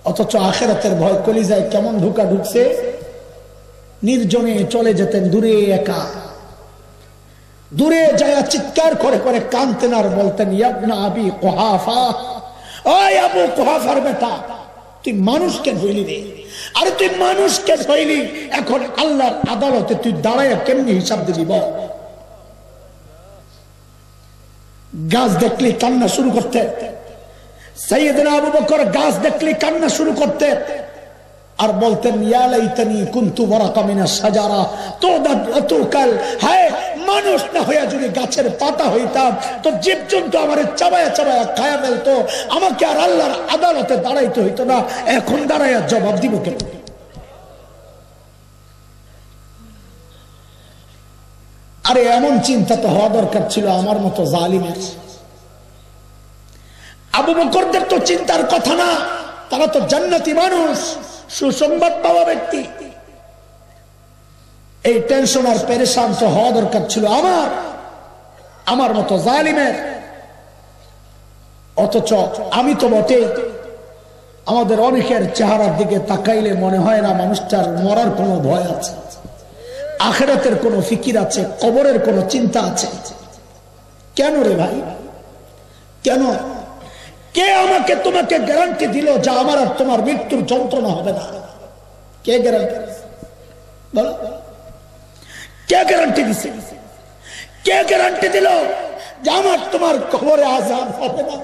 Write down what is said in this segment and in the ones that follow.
অথচ আখিরাতের ভয় কলিজায় কেমন ঢুকা ঢুকছে। নির্জনে চলে যেতেন, দূরে একা, দূরে যায় চিৎকার করে করে কাঁদতেন আর বলতেন, ইবনা আবি কুহাফা, ওই আবু কুহাফার বেটা, তুই মানুষকে ধইলি রে, আরে তুই মানুষকে ধইলি, এখন আল্লাহর আদালতে তুই দাঁড়ায় কেমনি হিসাব দিবি বল। গাছ দেখলে কান্না শুরু করতে, সাইয়েদনা আবু বকর গাছ দেখলে কান্না শুরু করতে আর বলতেন, ইয়া লাইতানি কুনতু ওয়ারাকা মিনাশ শাজারা তুকাল, হায় মানুষ না হইয়া যদি গাছের পাতা হইতাম তো জীবজন্তু আমারে চাবায়া চাবায়া খায়া ফেলতো, আমাকে আর আল্লাহর আদালতে দাঁড়াইতে হইতো না, এখন দাঁড়াইয়া জবাব দিব কেন? আরে এমন চিন্তা তো হওয়া দরকার ছিল আমার মতো জালিমের। আবু বকরদের তো চিন্তার কথা না, তারা তো জান্নাতি মানুষ, সুসংবাদ পাওয়া ব্যক্তি। এই টেনশন আর পেরেশান তো হওয়া দরকার ছিল আমার মতো জালিমের। অথচ আমি তো বটে, আমাদের অনেকের চেহারার দিকে তাকাইলে মনে হয় না মানুষটার মরার কোনো ভয় আছে, আখিরাতের কোনো ফিকির আছে, কবরের কোনো চিন্তা আছে। কেন রে ভাই, কেন? কে আমাকে তোমাকে গ্যারান্টি দিল যে আমার আর তোমার মৃত্যুর যন্ত্রণা হবে না? কে গ্যারান্টি বলো? কে গ্যারান্টি দিছে? কে গ্যারান্টি দিল যে আমার তোমার কবরে আযাব হবে না?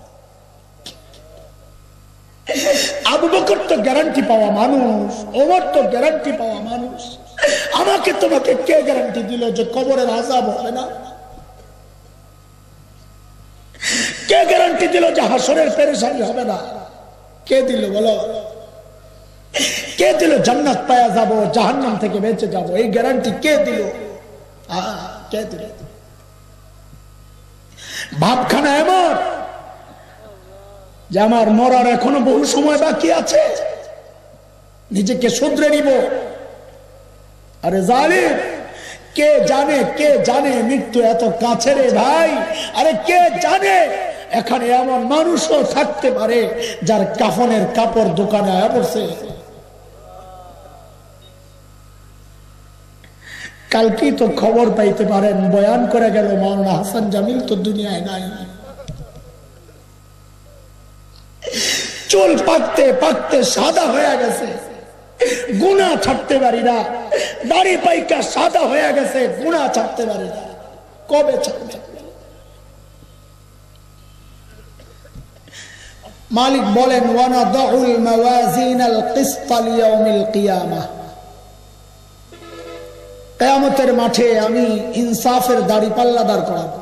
আবু বকর তো গ্যারান্টি পাওয়া মানুষ, ওমর তো গ্যারান্টি পাওয়া মানুষ, আমাকে তোমাকে কে গ্যারান্টি দিল যে কবরের আযাব হবে না? কে গ্যারান্টি দিল যে হাসরের পেরেশানি হবে না? কে দিল বলো? কে দিল জান্নাত পায়া যাব, জাহান্নাম থেকে বেঁচে যাব? এই গ্যারান্টি কে দিল? কে দিল? ভাবখানা এমন যে আমার মরার এখনো বহু সময় বাকি আছে, নিজেকে শুধরে নিব। আরে জালিম, কে জানে মৃত্যু এত কাছে রে ভাই। আরে কে জানে এখানে এমন মানুষও থাকতে পারে যার কাফনের কাপড় দোকানে আয়া পড়ছে। কালকেই তো খবর পাইতে পারেন, বয়ান করে গেল মাওলানা হাসান জামিল তো দুনিয়ায় নাই। চুল পাকতে পাকতে সাদা হয়ে গেছে, গুনাহ ছাড়তে পারি না। দাড়ি পাইকা সাদা হয়ে গেছে, গুনাহ ছাড়তে পারি না। কবে ছাড়বে? মালিক বলেন, ওয়ানাদাউল মাওয়াজিনাল কিসতা লিয়াউমিল কিয়ামাহ, কিয়ামতের মাঠে আমি ইনসাফের দাড়ি পাল্লা দাঁড় করাবো।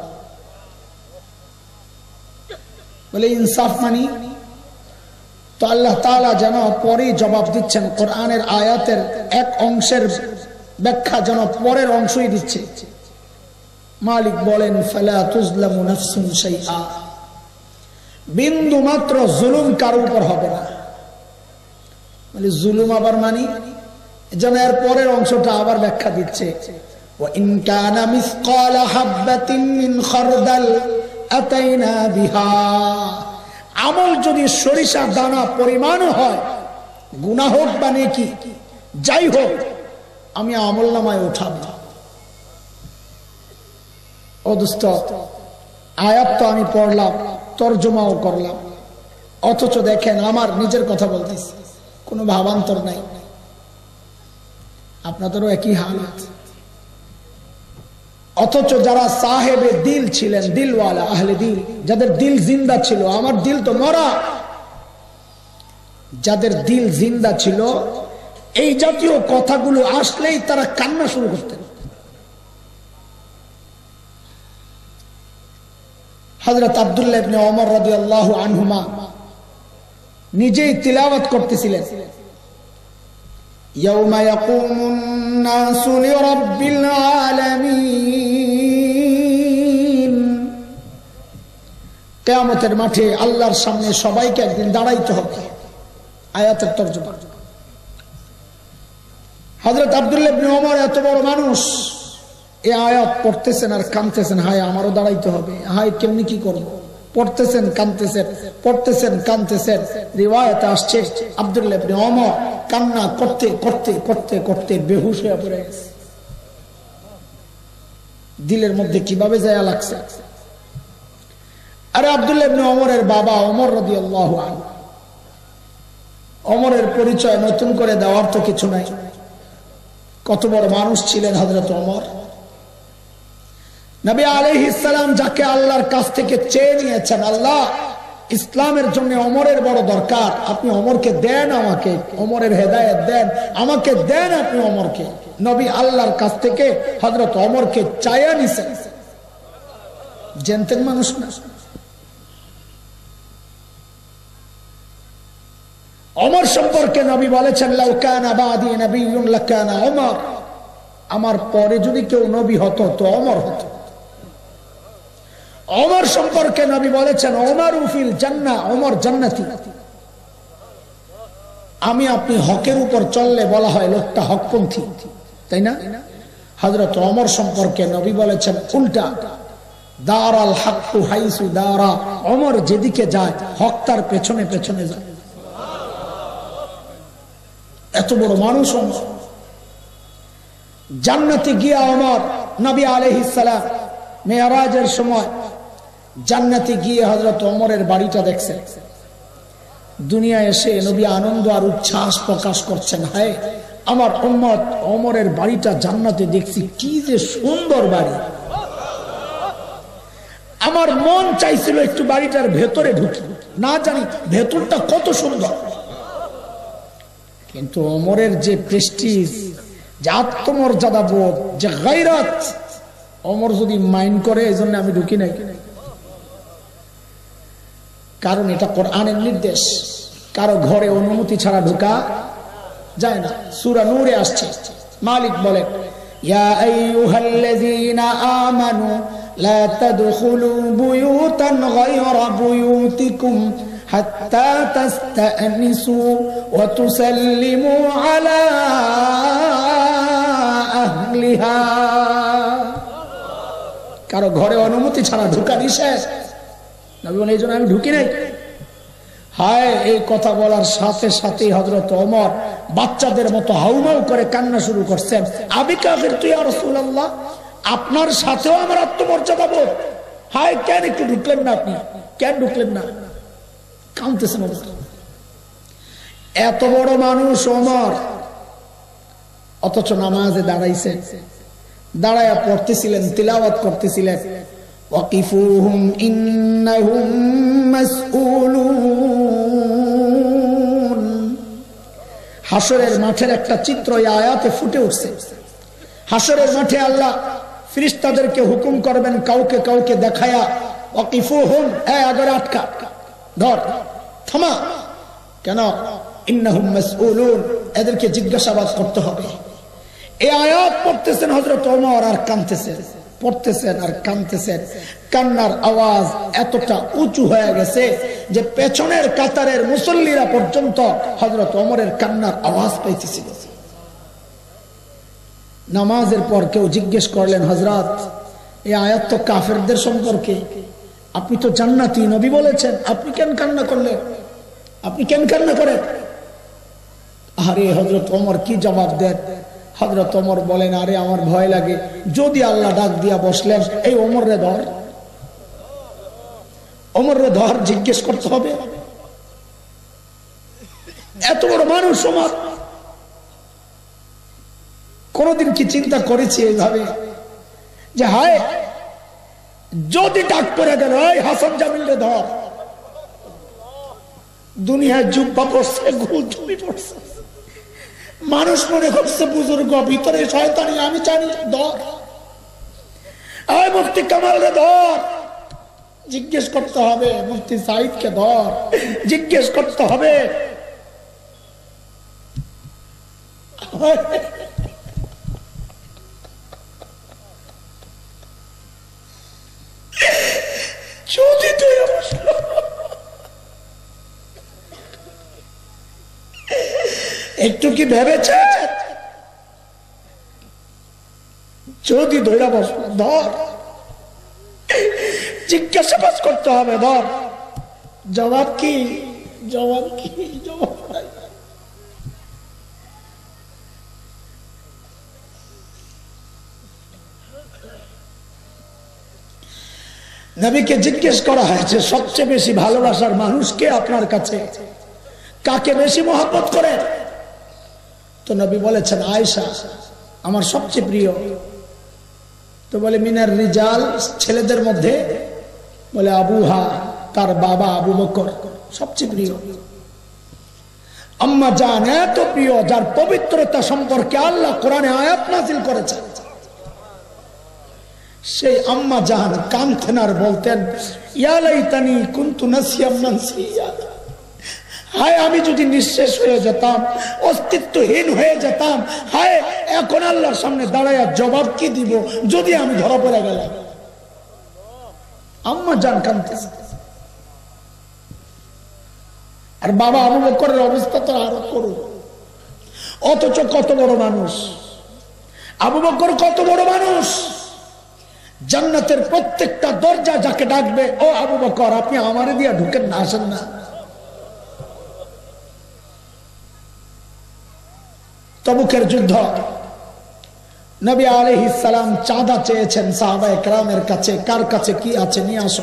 বলে ইনসাফ মানি? তো আল্লাহ তাআলা যেন পরেই জবাব দিচ্ছেন, কোরআনের আয়াতের এক অংশের ব্যাখ্যা যেন পরের অংশই দিচ্ছে। মালিক বলেন, ফালা তুজলামু নাফসুন শাইআ, বিন্দু মাত্র জুলুম কারো উপর হবে না। মানে জুলুম আবার মানি, যেন এর পরের অংশটা আবার ব্যাখ্যা দিচ্ছে, ওয়া ইন কানা মিসকালা হাববাতিন মিন খারদাল আতাইনা বিহা, আমল যদি সরিষা দানা পরিমাণও হয়, গুনাহ হোক বা নেকি যাই হোক, আমি আমল নামায় উঠাবো। ও দোস্ত, আয়াত তো আমি পড়লাম, তরজমাও করলাম, অথচ দেখেন আমার নিজের কথা বলতেছি, কোনো ভাবান্তর নাই। আপনাদেরও একই হালত। অথচ যারা সাহেবে দিল ছিলেন, দিলওয়ালা আহলে দিল, যাদের দিল জিন্দা ছিল, আমার দিল তো মরা, যাদের দিল জিন্দা ছিল, এই জাতীয় কথাগুলো আসলেই তারা কান্না শুরু করতেন। হযরত আব্দুল্লাহ ইবনে ওমর রাদিয়াল্লাহু আনহুমা নিজেই তিলাওয়াত করতেছিলেন, ইয়াউমা ইয়াকুমুন নাসু লিরাব্বিল আলামিন, কিয়ামতের মাঠে আল্লাহর সামনে সবাইকে একদিন দাঁড়াইতে হবে। আয়াতের তরজমা। হযরত আব্দুল্লাহ ইবনে ওমর এত বড় মানুষ, এই আয়াত পড়তেছেন আর কাঁদতেছেন, হায় আমারও দাঁড়াইতে হবে, হায় কেমনি কি করব। পড়তেছেন কাঁদতেছেন, পড়তেছেন কাঁদতেছেন। রিওয়ায়াতে আসছে আব্দুল্লাহ ইবনে ওমর কান্না করতে করতে করতে করতে বেহুশ হয়ে পড়ে গেছে। দিলের মধ্যে কিভাবে যায় লাগছে। আরে আব্দুল্লাহ ইবনে ওমরের বাবা ওমর রাদিয়াল্লাহু আনহু, ওমরের পরিচয় নতুন করে দেওয়ার তো কিছু নাই। কত বড় মানুষ ছিলেন হযরত ওমর। নবী আলাইহিস সালাম যাকে আল্লাহর কাছ থেকে চেয়ে নিয়েছেন, আল্লাহ ইসলামের জন্য ওমরের বড় দরকার, আপনি ওমরকে দেন, আমাকে ওমরের হেদায়েত দেন, আমাকে দেন আপনি ওমরকে। নবী আল্লাহর কাছ থেকে হযরত ওমরকে চায়া নিছেন। জানতেন মানুষ না। ওমর সম্পর্কে নবী বলেছেন, লাউ কানা বাদি নবিয়্যুন লাকানা ওমর, আমার পরে যদি কেউ নবী হতো তো ওমর হতো। ওমর সম্পর্কে নবী বলেছেন, ওমরু ফিল জান্নাহ, ওমর জান্নাতি। আমি আপনি হকের উপর চললে বলা হয় লোকটা হকপন্থী, তাই না? হযরত ওমর সম্পর্কে নবী বলেছেন উল্টা, দারাল হাক্কু হাইসু দারা, ওমর যেদিকে যায় হক তার পেছনে পেছনে যায়। এত বড় মানুষ ওমর। জান্নাতে গিয়া ওমর, নবী আলাইহিস সালাম মেরাজের সময় জান্নাতে গিয়ে হযরত ওমরের বাড়িটা দেখছেন। দুনিয়ায় এসে নবী আনন্দ আর উচ্ছ্বাস প্রকাশ করছেন, হায় আমার উম্মত ওমরের বাড়িটা জান্নাতে দেখছি, কি যে সুন্দর বাড়ি। আমার মন চাইছিল একটু বাড়িটার ভেতরে ঢুকি, না জানি ভেতরটা কত সুন্দর। কিন্তু ওমরের যে প্রেস্টিজ, যে আত্মমর্যাদা বোধ, যে গায়রাত, ওমর যদি মাইন্ড করে এজন্য আমি ঢুকি নাই। কারণ এটা কোরআনের নির্দেশ, কারো ঘরে অনুমতি ছাড়া ঢোকা যায় না। সূরা নূরে আসছে, মালিক বলেন, ইয়া আইয়ুহাল্লাযীনা আমানু লা তাদখুলু বুয়ুতান গায়রা বুয়ুতিকুম হাত্তা তাস্তানিসু ওয়া তুসাল্লিমু আলা আহলিহা। কারো ঘরে অনুমতি ছাড়া ঢোকা নিষেধ। নবী বলেন, এই জন্য আমি ঢুকি নাই। হায়, এই কথা বলার সাথে সাথে হযরত ওমর বাচ্চাদের মতো হাউমাউ করে কান্না শুরু করছেন, আবি কাফিরতু ইয়া রাসূলুল্লাহ, আপনার সাথেও আমার আত্মমর্যাদা বোধ। হায়, কেন একটু ঢুকলেন না আপনি, কেন ঢুকলেন না? কাঁদতেছেন ওমর। এত বড় মানুষ ওমর, অথচ নামাজে দাঁড়াইছেন, দাঁড়ায়া পড়তেছিলেন, তিলাওয়াত করতেছিলেন, ওয়াকিফুহুম ইন্নাহুম মাসউলুন। হাশরের মাঠের একটা চিত্র এই আয়াতে ফুটে উঠছে। হাশরের মাঠে আল্লাহ ফেরেশতাদেরকে হুকুম করবেন কাউকে কাউকে দেখায়া, ওয়াকিফুহুম, আগে আটকা, ধর, থামা। কেন? ইন্নাহুম মাসউলুন, এদেরকে জিজ্ঞাসাবাদ করতে হবে। এই আয়াত পড়তেছেন হযরত ওমর আর কাঁদতেছেন, পড়তেছেন আর কাঁদতেছেন। কান্নার আওয়াজ এতটা উঁচু হয়ে গেছে যে পেছনের কাতারের মুসল্লিরা পর্যন্ত হযরত ওমরের কান্নার আওয়াজ পাইতেছিল। নামাজের পর কেউ জিজ্ঞেস করলেন, হযরত এই আয়াত তো কাফেরদের সম্পর্কে, আপনি তো জান্নাতি, নবী বলেছেন, আপনি কেন কান্না করলেন? আপনি কেন কান্না করেন? আরে হযরত ওমর কি জবাব দেন? হযরত ওমর বলেন, আরে আমার ভয় লাগে, যদি আল্লাহ ডাক দিয়া বসলেন, এই ওমর রে ধর, ওমর রে ধর, জিজ্ঞেস করতে হবে। এত বড় মানুষ ওমর। কোনদিন কি চিন্তা করেছি এইভাবে যে হায় যদি ডাক করে গেল, এই হাসান জামিল রে ধর, দুনিয়ায় জুব্বা পড়ছে, গোল জমি পড়ছে, মানুষ মনে করছে বুজুর্গ, ভিতরে শয়তানি, আমি জানি, ধর, এই মুফতি কামাল রে ধর, জিজ্ঞেস করতে হবে। মুফতি সাইদকে ধর, জিজ্ঞেস করতে হবে। যদি তুই একটু কি ভেবেছে? যদি ধৈরা বস, ধর, জিজ্ঞাসাবাদ করতে হবে। ধর জবাব কি? জবাব কি? জবাব নাই। নবীকে জিজ্ঞেস করা হয়েছে সবচেয়ে বেশি ভালোবাসার মানুষকে আপনার কাছে, কাকে বেশি মহব্বত করে? তো নবী বলেছেন আয়েশা আমার সবচেয়ে প্রিয়। তো বলে মিনার রিজাল, ছেলেদের মধ্যে? বলে আবুহা, তার বাবা আবু বকর সবচেয়ে প্রিয়। আম্মা জান এত প্রিয় যার পবিত্রতা সম্পর্কে আল্লাহ কোরআনে আয়াত নাযিল করেছেন। সেই আম্মা জান কাঁদতেন আর বলতেন ইয়া লাইতানি কুনতু নাসিয়াম মানসিয়া, হায় আমি যদি নিঃশেষ হয়ে যেতাম, অস্তিত্বহীন হয়ে যেতাম, হায় এখন আল্লাহর সামনে দাঁড়ায়া জবাব কি দিব যদি আমি ধরা পড়ে গেলাম। আম্মা জান কাঁদতেছে। আর বাবা আবু বকরের অবস্থা তো আরো করুন। অথচ কত বড় মানুষ আবু বকর, কত বড় মানুষ। জান্নাতের প্রত্যেকটা দরজা যাকে ডাকবে, ও আবু বকর আপনি আমারে দিয়া ঢুকেন না, আসেন না। তবুকের যুদ্ধ, নবী আলাইহিস সালাম চাঁদা চেয়েছেন সাহাবায়ে কেরামের কাছে, কার কাছে কি আছে নিয়ে আসো।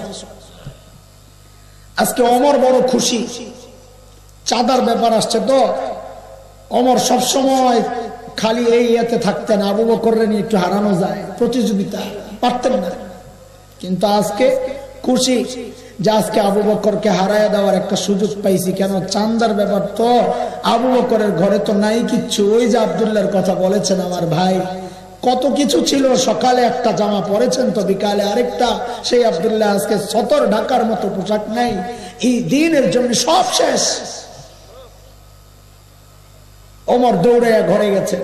আজকে ওমর বড় খুশি, চাঁদার ব্যাপার আসছে তো। ওমর সবসময় খালি এই ইয়েতে থাকতেন আবু বকররে নিয়ে একটু হারানো যায়, প্রতিযোগিতা পারতেন না। কিন্তু আজকে খুশি যে আজকে আবু বকরকে হারায় দেওয়ার একটা সুযোগ পাইছি। কেন? চাঁদার ব্যাপার তো। আবু বকরের ঘরে তো নাই কিচ্ছু। ওই যে আব্দুল্লাহর কথা বলেছেন আমার ভাই, কত কিছু ছিল। সকালে একটা জামা পরেছেন তো বিকালে আরেকটা। সেই আব্দুল্লাহ আজকে সতর ঢাকার মতো পোশাক নাই। এই দিনের জন্য সব শেষ। ওমর দৌড়ে ঘরে গেছে,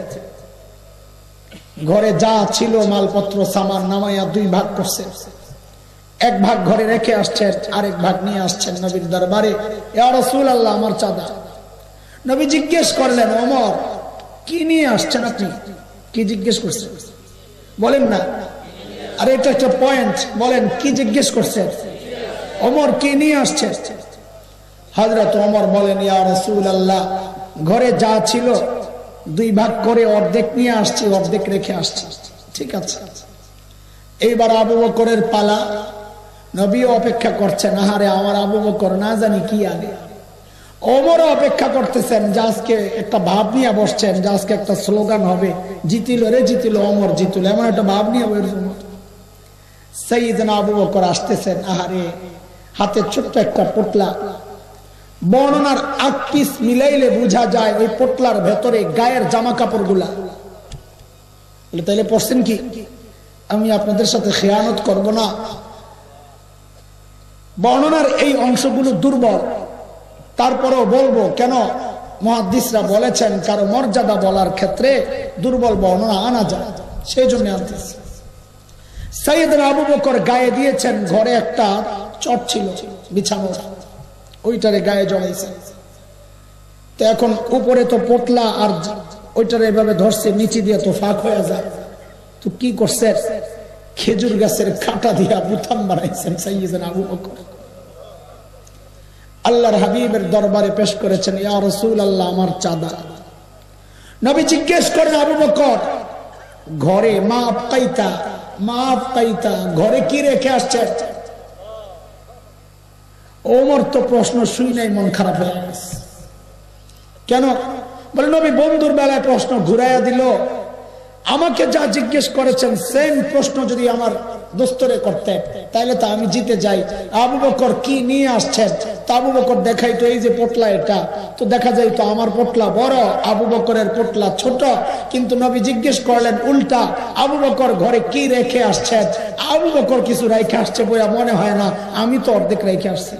ঘরে যা ছিল মালপত্র সামান নামাইয়া দুই ভাগ করছে। এক ভাগ ঘরে রেখে আসছেন, আরেক ভাগ নিয়ে আসছেন নবীর দরবারে। ইয়া রাসূলুল্লাহ আমার চাঁদা। নবী জিজ্ঞেস করলেন ওমর কি নিয়ে আসছেন আপনি? কি জিজ্ঞেস করছেন বলেন না? আরে এটা একটা পয়েন্ট, বলেন কি জিজ্ঞেস করছেন? ওমর কি নিয়ে আসছেন? হযরত ওমর বলেন ইয়া রাসূলুল্লাহ ঘরে যা ছিল দুই ভাগ করে অর্ধেক নিয়ে আসছি, অর্ধেক রেখে আসছি। ঠিক আছে। এইবার আবু বকরের পালা। নবীও অপেক্ষা করছেন, আহারে আমার আবু বকর না জানি কি আগে। ওমরও অপেক্ষা করতেছেন যে আজকে একটা ভাব নিয়ে বসছেন যে আজকে একটা স্লোগান হবে, জিতিল রে জিতিল, ওমর জিতিল, এমন একটা ভাব নিয়ে বসছেন। সাইয়েদনা আবু বকর আসতেছেন, আহারে হাতে ছোট্ট একটা পোটলা। বর্ণনার আগ পিস মিলাইলে বোঝা যায় ওই পোটলার ভেতরে গায়ের জামা কাপড় গুলা। তাইলে পড়ছেন কি? আমি আপনাদের সাথে খেয়ানত করব না। বর্ণনার এই অংশগুলো দুর্বল, তারপরেও বলবো। কেন? মুহাদ্দিসরা বলেছেন কারো মর্যাদা বলার ক্ষেত্রে দুর্বল বর্ণনা আনা যায়, সেই জন্য আনতেছি। সাইয়েদনা আবু বকর গায়ে দিয়েছেন, ঘরে একটা চট ছিল বিছানো, ওইটারে গায়ে জড়াইছেন। তো এখন উপরে তো পোটলা আর ওইটারে এভাবে ধরছে, নিচে দিয়ে তো ফাঁক হয়ে যায়। তো কি করছে? খেজুর গাছের কাঁটা দিয়া বুতাম বানাইছেন সাইয়েদনা আবু বকর। আল্লাহর হাবিবের দরবারে পেশ করেছেন, ইয়া রাসূলুল্লাহ আমার চাঁদা। নবী জিজ্ঞেস করেন আবু বকর ঘরে মাপ কাইতা ঘরে কি রেখে আসছে? ওমর তো প্রশ্ন শুই নাই, মন খারাপ হয়ে গেছে। কেন? বলে নবী বন্ধুর বেলায় প্রশ্ন ঘুরাইয়া দিল। আমাকে যা জিজ্ঞেস করেছেন সেম প্রশ্ন যদি আমার দোস্তরে করতে তাহলে তো আমি জিতে যাই। আবু বকর কি নিয়ে আসছেন? তা আবু বকর দেখাই তো এই যে পোটলা, এটা তো দেখা যায় তো আমার পোটলা বড়, আবু বকরের পোটলা ছোট। কিন্তু নবী জিজ্ঞেস করলেন উল্টা, আবু বকর ঘরে কি রেখে আসছেন? আবু বকর কিছু রেখে আসছে বইয়া মনে হয় না, আমি তো অর্ধেক রেখে আসছি।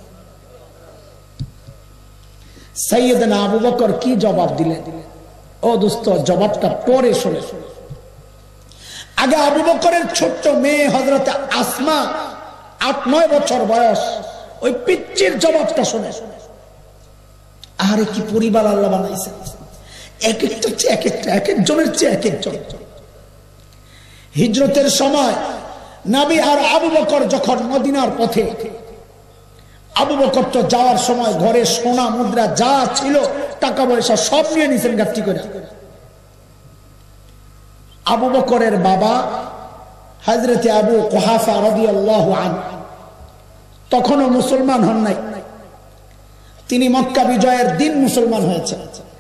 সাইয়েদনা আবু বকর কি জবাব দিলেন? ও দোস্ত জবাবটা পরে শোনে। আগে আবু বকরের ছোট্ট মেয়ে হযরত আসমা ৮-৯ বছর বয়স, ওই পিচ্চির জবাবটা শোনে। আরে কি পরিবার আল্লাহ বানাইছে, এক একটা চেয়ে এক একটা, এক একজনের চেয়ে এক একজন। হিজরতের সময় নবী আর আবু বকর যখন মদিনার পথে, আবু বকর তো যাওয়ার সময় ঘরে সোনা মুদ্রা যা ছিল টাকা পয়সা সব নিয়ে নিছেন গাছটি করে। আবু বকরের বাবা হযরতে আবু কুহাফা রাদিয়াল্লাহু আনহু তখনও মুসলমান হন নাই, তিনি মক্কা বিজয়ের দিন মুসলমান হয়েছে।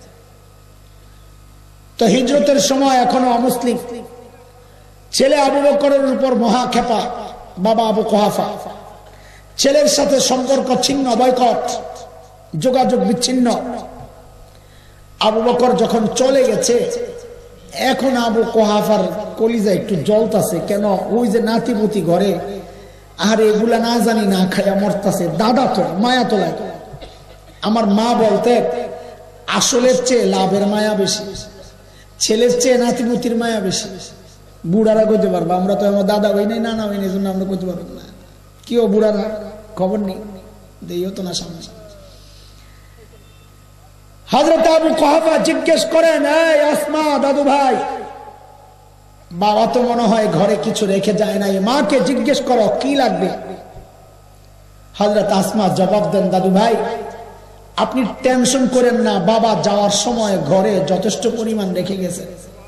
তো হিজরতের সময় এখনো অমুসলিম। ছেলে আবু বকরের উপর মহা খেপা, বাবা আবু কুহাফা। ছেলের সাথে সম্পর্ক ছিন্ন, বয়কট, যোগাযোগ বিচ্ছিন্ন। আবু বকর যখন চলে গেছে, এখন আবু কুহাফার কলিজা একটু জ্বলতাছে। কেন? ওই যে নাতিপুতি ঘরে, আর এগুলা না জানি না খাইয়া মরতাছে। দাদা তো মায়া তো লাগে। আমার মা বলতে আসলের চেয়ে লাভের মায়া বেশি, ছেলের চেয়ে নাতিপুতির মায়া বেশি। বুড়ারা কইতে পারবো, আমরা তো আমার দাদা হই নাই, নানা হই নাই, জন্য আমরা কইতে পারবো না। কি ও বুড়ারা খবর নেই, দেইও তো না সামনে। হযরত আবু কুহাফা জিজ্ঞেস করেন, এই আসমা দাদু ভাই, বাবা তো মনে হয় ঘরে কিছু রেখে যায় নাই, মাকে জিজ্ঞেস করো কি লাগবে। হযরত আসমা জবাব দেন, দাদু ভাই আপনি টেনশন করেন না, বাবা যাওয়ার সময় ঘরে যথেষ্ট পরিমাণ রেখে গেছে।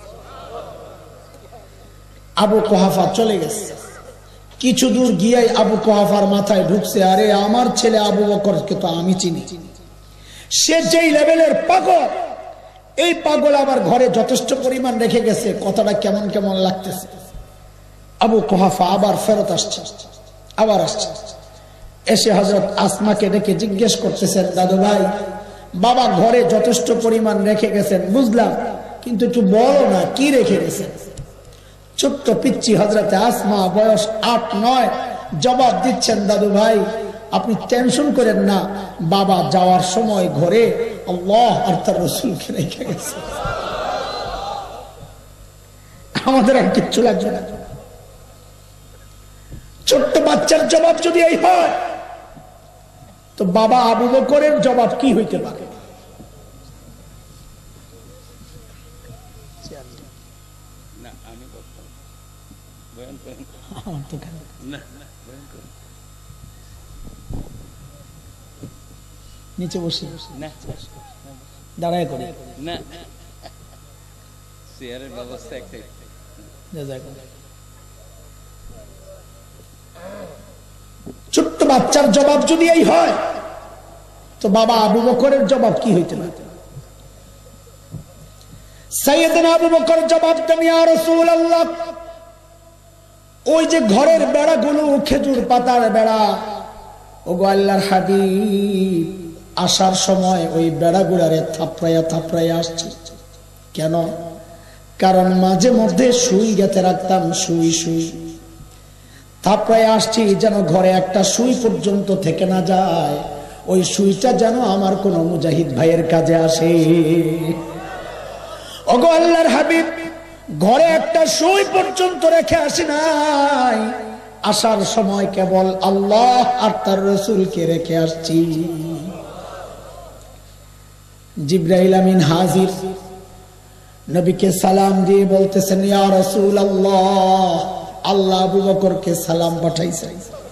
আবু কুহাফা চলে গেছে। কিছু দূর গিয়ে আবু কুহাফার মাথায় ঢুকছে, আরে আমার ছেলে আবু বকরকে তো আমি চিনি, সে যেই লেভেলের পাগল, এই পাগল আবার ঘরে যথেষ্ট পরিমাণ রেখে গেছে, কথাটা কেমন কেমন লাগতেছে। আবু কুহাফা আবার ফেরত আসছে, আবার আসছে। এসে হযরত আসমাকে ডেকে জিজ্ঞেস করতেছেন, দাদু ভাই বাবা ঘরে যথেষ্ট পরিমাণ রেখে গেছেন বুঝলাম, কিন্তু একটু বলো না কি রেখে গেছেন। ছোট্ট পিচ্চি হযরতে আসমা, বয়স 8-9, জবাব দিচ্ছেন, দাদু ভাই আপনি টেনশন করেন না, বাবা যাওয়ার সময় ঘরে আল্লাহ আর তার রাসূলকে রেখে গেছে, আমাদের আর কিচ্ছু লাগবে না। ছোট্ট বাচ্চার জবাব যদি এই হয়, তো বাবা আবু বকরের জবাব কি হইতে পারে? নিচে বসে দাঁড়ায় করে না, চেয়ারের ব্যবস্থা একটাই। ছোট্ট বাচ্চার জবাব যদি এই হয়, তো বাবা আবু বকরের জবাব কি হইতে পারে? সাইয়েদনা আবু বকর জবাব দেন, ইয়া রাসূলুল্লাহ ওই যে ঘরের বেড়াগুলো খেজুর পাতার বেড়া, ওগো আল্লাহর হাবিব আসার সময় ওই বেড়াগুলারে থাপড়াইয়া থাপড়াইয়া আসছে। কেন? কারণ মাঝে মধ্যে সুই গেঁথে রাখতাম, সুই সুই থাপড়াইয়া আসছি যেন ঘরে একটা সুই পর্যন্ত থেকে না যায়, ওই সুইটা যেন আমার কোন মুজাহিদ ভাইয়ের কাজে আসে। ওগো আল্লাহর হাবিব ঘরে একটা সুই পর্যন্ত রেখে আসি নাই, আসার সময় কেবল আল্লাহ আর তার রাসূলকে রেখে আসছি। জিবরাইল আমিন হাজির, নবীকে সালাম দিয়ে বলতেছেন, ইয়া রাসূলুল্লাহ আল্লাহ আবু বকরকে সালাম পাঠাইছে।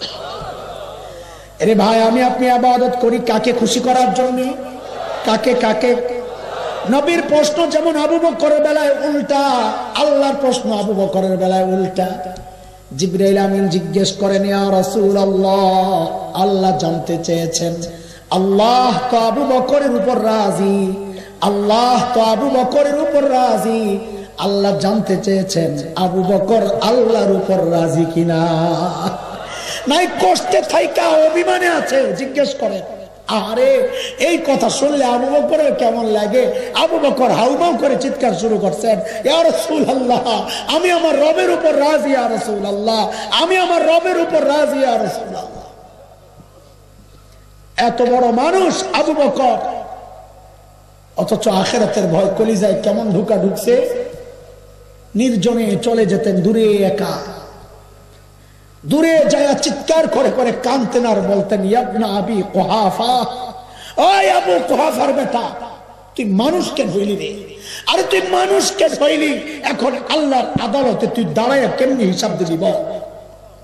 আরে ভাই আমি আপনি ইবাদত করি কাকে খুশি করার জন্য? কাকে কাকে? নবীর প্রশ্ন যেমন আবু বকরের বেলায় উল্টা, আল্লাহর প্রশ্ন আবু বকরের বেলায় উল্টা। জিবরাইল আমিন জিজ্ঞেস করেন, ইয়া রাসূলুল্লাহ আল্লাহ জানতে চেয়েছেন, আল্লাহ তো আবু বকরের উপর রাজি, আল্লাহ তো আবু বকরের উপর রাজি, আল্লাহ জানতে চেয়েছেন আবু বকর আল্লাহর উপর রাজি কিনা। নাই কষ্টে থাইকা অভিমানে আছে, জিজ্ঞেস করেন। আরে এই কথা শুনলে আবু বকরের কেমন লাগে? আবু বকর হাউমাউ করে চিৎকার শুরু করছেন, ইয়া রাসূলুল্লাহ আমি আমার রবের উপর রাজি, ইয়া রাসূলুল্লাহ আমি আমার রবের উপর রাজি, ইয়া রাসূলুল্লাহ। এত বড় মানুষ আবু বকর, অথচ আখিরাতের ভয় কলিজায় কেমন ঢুকা ঢুকছে। নির্জনে চলে যেতেন, দূরে একা, দূরে যায় চিৎকার করে করে কাঁদতেন আর বলতেন, ইবনা আবি কুহাফা, ওই আবু কুহাফার বেটা তুই মানুষকে ধইলি রে, আরে তুই মানুষকে ধইলি, এখন আল্লাহর আদালতে তুই দাঁড়ায় কেমনি হিসাব দিবি বল?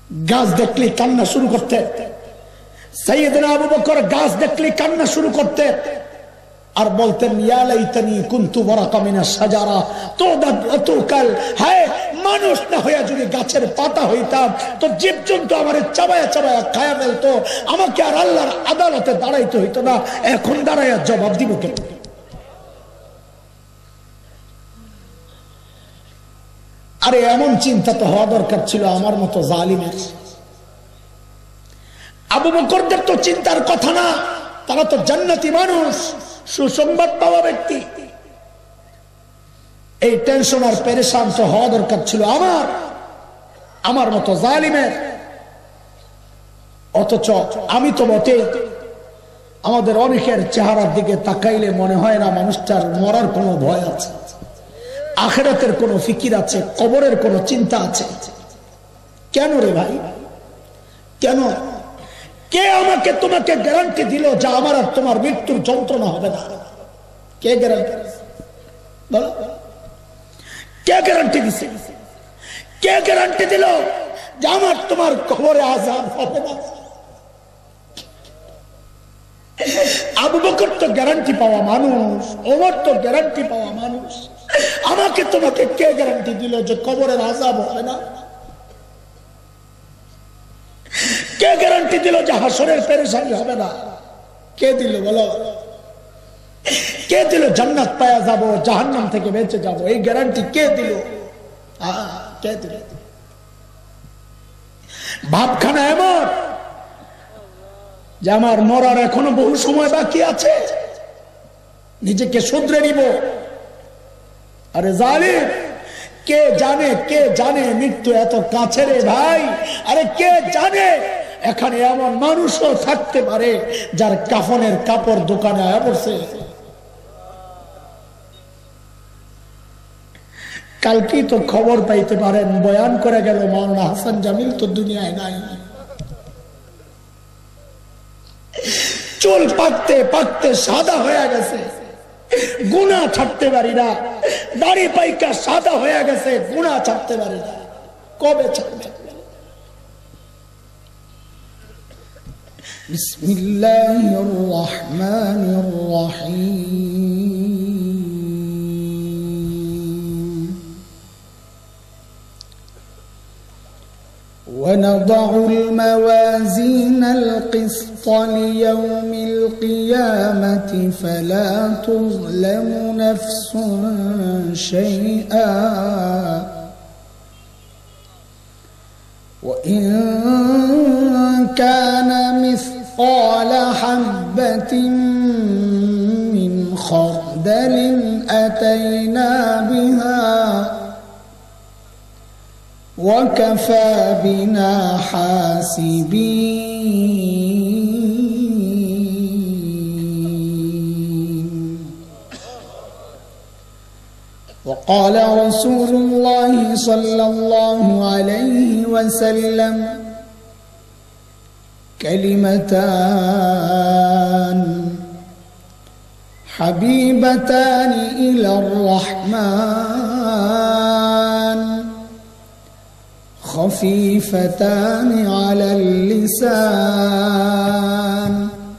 গাছ দেখলে কান্না শুরু করতে, সাইয়েদনা আবু বকর গাছ দেখলে কান্না শুরু করতে আর বলতেন ইয়া লাইতানি কুনতু ওয়ারাকা মিনাশ শাজারা তুকাল, হায় মানুষ না হইয়া যদি গাছের পাতা হইতাম তো জীবজন্তু আমারে চাবায়া চাবায়া খায়া ফেলতো, আমাকে আর আল্লাহর আদালতে দাঁড়াইতে হইতো না, এখন দাঁড়াইয়া জবাব দিব কে? আরে এমন চিন্তা তো হওয়া দরকার ছিল আমার মতো জালিমের। আবু বকরদের তো চিন্তার কথা না, তারা তো জান্নাতি মানুষ, সুসংবাদ পাওয়া ব্যক্তি। এই টেনশন আর পেরেশান তো হওয়া দরকার ছিল আমার মতো জালিমের। অথচ আমি তো বটে, আমাদের অনেকের চেহারার দিকে তাকাইলে মনে হয় না মানুষটার মরার কোনো ভয় আছে, আখিরাতের কোনো ফিকির আছে, কবরের কোনো চিন্তা আছে। কেন রে ভাই, কেন? কে আমাকে তোমাকে গ্যারান্টি দিল যে আমার আর তোমার মৃত্যুর যন্ত্রণা হবে না? কে গ্যারান্টি বলো? কে গ্যারান্টি দিছে? কে গ্যারান্টি দিল যে আমার তোমার কবরে আযাব হবে না? আবু বকর তো গ্যারান্টি পাওয়া মানুষ, ওমর তো গ্যারান্টি পাওয়া মানুষ, আমাকে তোমাকে কে গ্যারান্টি দিল যে কবরের আযাব হবে না? কে গ্যারান্টি দিল যে হাসরের পেরেশানি হবে না? কে দিল বলো? কে দিল জান্নাত পায়া যাব, জাহান্নাম থেকে বেঁচে যাব? এই গ্যারান্টি কে দিল? কে দিল? ভাবখানা এমন যে আমার মরার এখনো বহু সময় বাকি আছে, নিজেকে শুধরে নিব। আরে জালিম, কে জানে মৃত্যু এত কাছে রে ভাই। আরে কে জানে এখানে এমন মানুষও থাকতে পারে যার কাফনের কাপড় দোকানে আয়া পড়ছে। কালকেই তো খবর পাইতে পারেন, বয়ান করে গেল মাওলানা হাসান জামিল তো দুনিয়ায় নাই। চুল পাকতে পাকতে সাদা হয়ে গেছে, গুনাহ ছাড়তে পারি না। দাড়ি পাইকা সাদা হয়ে গেছে, গুনাহ ছাড়তে পারি না। কবে ছাড়বে? বিসমিল্লাহির রহমানির রহিম। ونضع الموازين القسط ليوم القيامة فلا تظلم نفس شيئا وإن كان مثقال حبة من خردل أتينا بها وكفى بنا حاسبين. وقال رسول الله صلى الله عليه وسلم كلمتان حبيبتان إلى الرحمن خفيفتان على اللسان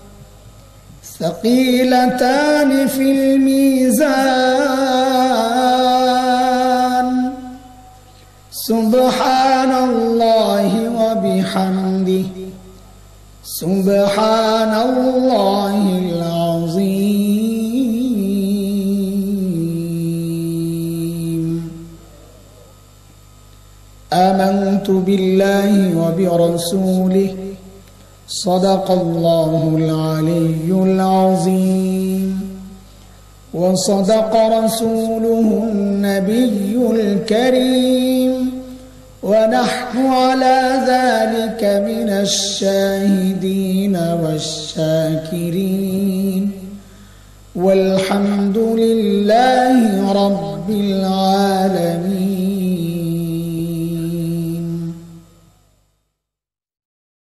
ثقيلتان في الميزان سبحان الله وبحمده سبحان الله العظيم. آمنت بالله وبرسوله صدق الله العلي العظيم وصدق رسوله النبي الكريم ونحن على ذلك من الشاهدين والشاكرين والحمد لله رب العالمين.